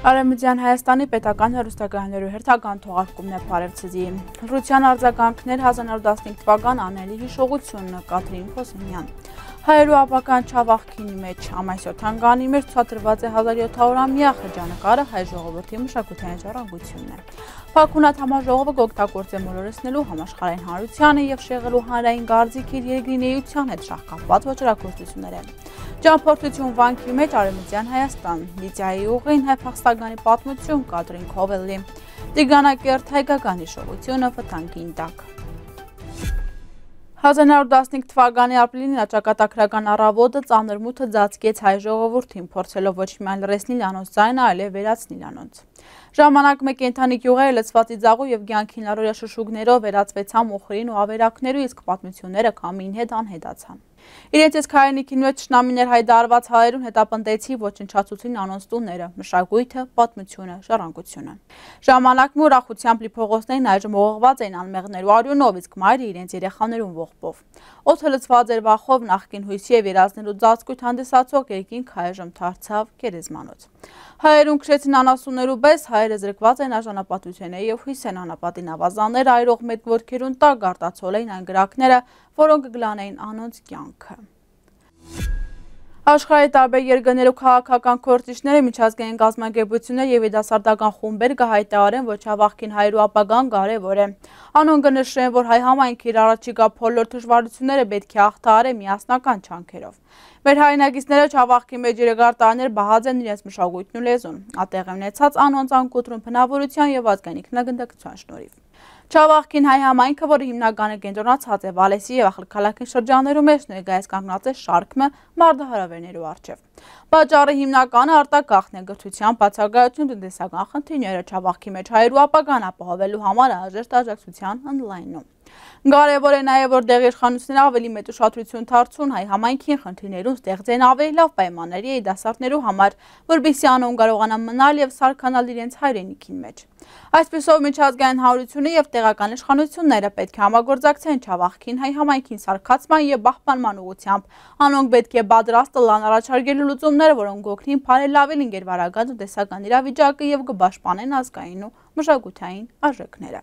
Արևմտյան Հայաստանի պետական հեռուստակայաններու հերթական թողարկումն է Փարեվցիզի։ Ռուսյան արձագանքներ 1915 թվական անելի հիշողությունը Կաթրին Խոսենյան։ Հայերու ապական չավախքինի մեջ ամայսյոթան գանի մեր ցուցադրված է 1700-ամյա խճանկարը հայ ժողովրդի մշակութային ժառանգությունն է։ Փակունատ համաժողովը կօգտագործե մոլորեցնելու համաշխարհային հանրությանը եւ շեղելու հանրային գարձիկ իր երկրինեյության հետ շահկապված ոչռագործություններ են։ Ճամփորդություն վանքի մեջ Արևմտյան Հայաստան, Լիդիայի ուղին հայ փախստականի պատմություն Կատրին Քովելի, Տիգրանակերտ հայկական հիշողությունը վտանգին տակ։ 1915 թվականի ապրիլին աճակատագրական առավոտը ծանր մութը ծածկեց հայ ժողովրդին, փորձելով ոչ միայն լրացնել անոնց ձայնը, այլև վերացնել անոնց։ Ժամանակ մեկ կենդանի գյուղերը լցված ծիծաղով եւ կյանքին առօրյա շշուկներով վերածվեցան մոխրին ու ավերակներու, իսկ պատմությունները քամին հետ անհետացան։ Իրենց այս քայլիկին մեջ շնամիներ հայդարված հայերուն հետապնդեցի ոչնչացուցին անոնց տունները, մշակույթը, պատմությունը, ժառանգությունը։ Ժամանակն ու ուրախությամբ լի փողոցներն այժմ ողողված էին անմեղներու արյունով, իսկ մայրը իրենց երեխաներուն ողբով։ Օդը լցված էր վախով նախկին հույսի եւ երազներու ծածկույթ հանդիսացող երկինք այժմ դարձավ գերեզմանոց։ Հայերուն քշեցին անասուններու պես, հայերը զրկված են արժանապատվությունների եւ հույսեն անապատին ավազաններ այրող մեծ ոտքերուն տակ արտացոլ էին այն գրակները, որոնք կգլանեին անոնց կյանքը։ Աշխարհի տարբեր երկրներու քաղաքական գործիչները, միջազգային կազմակերպություններ եւ երիտասարդական խումբեր կհայտարարեն, որ չավախքին հայերու ապագան կարեւոր է։ Անոնք կնշեն, որ հայ համայնքի իր առաջիկա բոլոր դժվարությունները պետք է հաղթահարեն միասնական չանքերով։ Մեր հայրենակիցները չավախքի մեջ երկար տարիներ բահած են իրենց մշակույթն ու լեզուն, ատեղ ունեցած անոնց անկոտրուն բնավորության եւ ազգային ինքնագնդակցության շնորհիվ։ Չավախքին հայ համայնքը, որը հիմնականը կենտրոնացած է Վալեսի եւ ախալքալաքին շրջաններում մեջ, ներկայիս կանգնած է շարքը մարտահրավերներու առջեւ։ Պատճառը հիմնականը արտագաղթն է, գրթության բացակայություն, տնտեսական խնդիրները, չավախքի մեջ հայերու ապագան ապահովելու համար անհրաժեշտ աջակցության ընդլայնում։ Կարևոր է նաև, որ դեղի իշխանությունները ավելի մեծ ուշադրություն դարձուն հայ համայնքին խնդիրներուն ստեղծեն ավելի լավ պայմանների երիտասարդներու համար, որպեսզի անոնք կարողանան մնալ եւ սարքանալ իրենց հայրենիքին մեջ։ Այսպիսով միջազգային հանրությունը եւ տեղական իշխանությունները պետք է համագործակցեն չավախքին հայ համայնքին սարքացման եւ պահպանման ուղղությամբ։ Անոնք պետք է պատրաստ լան առաջարկելու լուծումները, որոնք կօգնին բարելավել ինքերվարական տնտեսական իրավիճակը եւ կպաշտպանեն ազգային ու մշակութային արժեքները։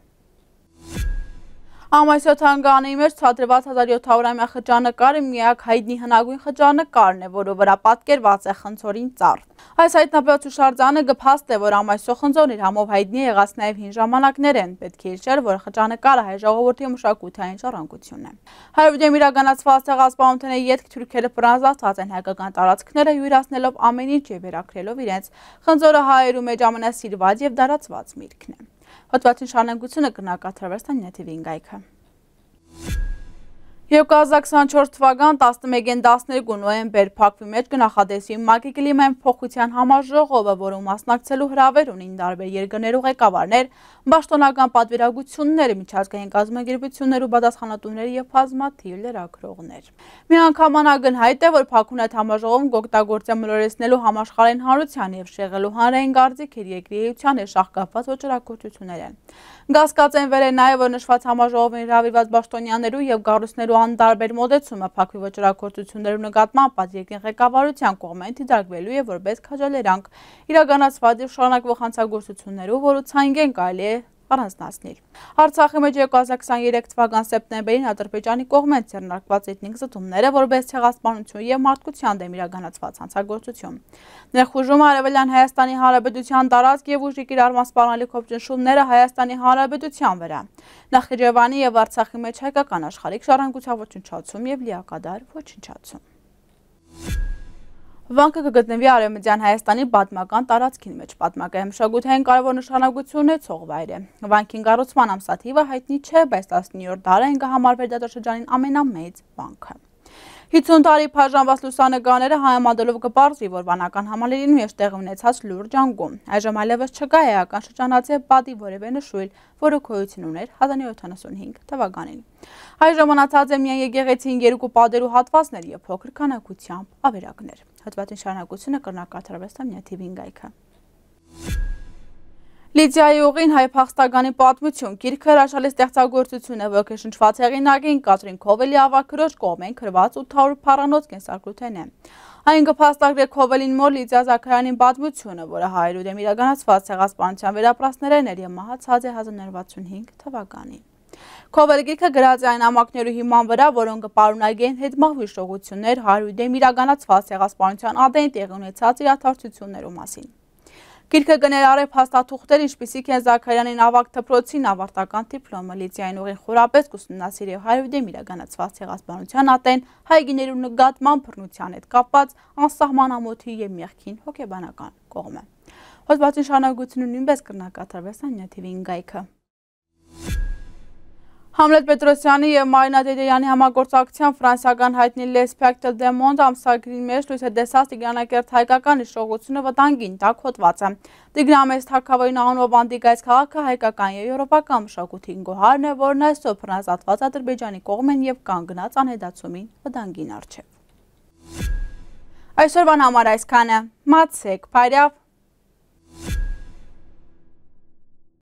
Ամայսյոթան գանի մեջ ցուցադրված 1700-ամյա խճանկարը միակ հայտնի հնագույն խճանկարն է, որը վրա պատկերված է խնձորին ծառ։ Այս հայտնաբերված հուշարձանը կփաստ է, որ Ամայսյո խնձորն իր համով հայտնի եղած նաև հին ժամանակներ են, պետք է հիշել, որ խճանկարը հայ ժողովրդի մշակութային ժառանգությունն է։ Հայրենիքում իրականացված ցեղասպանությունների ետք թուրքերը ֆրանսացած են հայկական տարածքները յուրացնելով ամեն ինչ եւ վերակրելով իրենց։ Խնձորը հայերու մեջ ամենասիրված եւ դարացված միրգն է։ Հոդվածին շարունակությունը կնակատարվեց Տանյաթիվին գայքը։ 2024 թվական 11-12 նոյեմբեր Բաքվի մեջ կնախադեсվի ՄԱԿ-ի կլիմային փոխության համաժողովը, որում մասնակցելու հրավեր ունին տարբեր երկրներու ղեկավարներ, պաշտոնական պատվիրակություններ, միջազգային կազմակերպություններ ու պատասխանատուներ եւ բազմաթիվ լրագրողներ։ Միանգամայն ակնհայտ է, որ Բաքուն այդ համաժողովում կօգտագործի մոլորեցնելու համաշխարհային հանրության եւ շեղելու հանրային գարձիկ իր երկրիեության հետ շահկապված ոչռագործություններ են։ Կասկածենվել է նաև, որ նշված համաժողովին հրավիրված պաշտոնյաներու եւ կառույցներու անտարբեր մոտեցումը Բաքվի ոչռագործություններու նկատմամբ պատերին ղեկավարության կողմից դիտարկվելու է որպես քաջալերանք իրականացված եւ շարունակվող հանցագործություններու, որը ցանկեն կարելի է առանձնացնել։ Արցախի մեջ 2023 թվական սեպտեմբերին Ադրբեջանի կողմից ձեռնարկված էթնիկ զտումները որպես ցեղասպանություն եւ մարդկության դեմ իրականացված հանցագործություն։ Ներխուժումը Արևելյան Հայաստանի Հանրապետության տարածք եւ ուժի կիրառման սպառնալիքով ճնշումները Հայաստանի Հանրապետության վրա։ Նախիջևանի եւ Արցախի մեջ հայկական աշխարհիկ ժառանգության ոչնչացում եւ լիակադար ոչնչացում։ Վանքը կգտնվի Արևմտյան Հայաստանի պատմական տարածքին մեջ, պատմական մշակութային կարևոր նշանակություն ունեցող վայր է։ Վանքին կառուցման ամսաթիվը հայտնի չէ, բայց 19-րդ դարին կհամարվեր դարաշրջանի ամենամեծ վանքը։ 50 տարի բաժանված լուսանկարները համեմատելով կպարզվի, որ վանական համալիրին մեջ տեղի ունեցած լուրջ անկում։ Այժմ այլևս չկա էական շրջանացի պատի որևէ նշույլ, որը գոյություն ուներ 1975 թվականին։ Այժմ մնացած է միայն եկեղեցին երկու պատերու հատվածներ եւ փոքր քանակությամբ ավերակներ։ Հոդվածին շարունակությունը կրնակատարվեց Տանյաթիվին գայքը։ Լիդիայի ուղին հայ փախստականի պատմություն գիրքը հրաշալի ստեղծագործություն է, ոգեշնչված հեղինակին Կատրին Քովելի ավագ քրոջ կողմեն գրված 800 փառանոց կենսագրութեն է։ Այն կփաստարկի Քովելին մոր Լիդիա Զաքարյանին պատմությունը, որը 100 դեմ իրականացված ցեղասպանության վերապրածներն էր եւ մահացած է 1965 թվականին։ Քովելը գիրքը գրած է այն ամակներու հիման վրա, որոնք կպարունակեն հետմահու հիշողություններ 100 դեմ իրականացված ցեղասպանության ադեն տեղի ունեցած իրադարձություններու մասին։ Գիրքը կներառի փաստաթուղթեր, ինչպիսիք են Զաքարյանին ավագ դպրոցին ավարտական դիպլոմը, Լիդիային ուղին խորապես կուսումնասիրի 100 դեմ իրականացված ցեղասպանության ատեն հայգիներու նկատմամբ բռնության հետ կապված անսահման ամոթի եւ մեղքին հոգեբանական կողմը։ Հոդվածի շարունակությունը նույնպես կրնակատարվի Սանյա TV-ին գայքը։ Համլետ Պետրոսյանի եւ Մարինա Դեդեյանի համագործակցության ֆրանսիական հայտնի Les Spectres du Monde ամսագրի մեջ լույս է տեսած Տիգրանակերտ հայկական իշխողությունը վտանգին տակ հոդվածը։ Տիգրամես թագավորին անունով Անտիգայց քաղաքը հայկական եւ եվրոպական մշակույթի գոհարն է, որն այսօր բռնազատված Ադրբեջանի կողմեն եւ կանգնած անհետացումին վտանգին առջեւ։ Այսօրվան համար այսքանը։ Մացեք, բարև։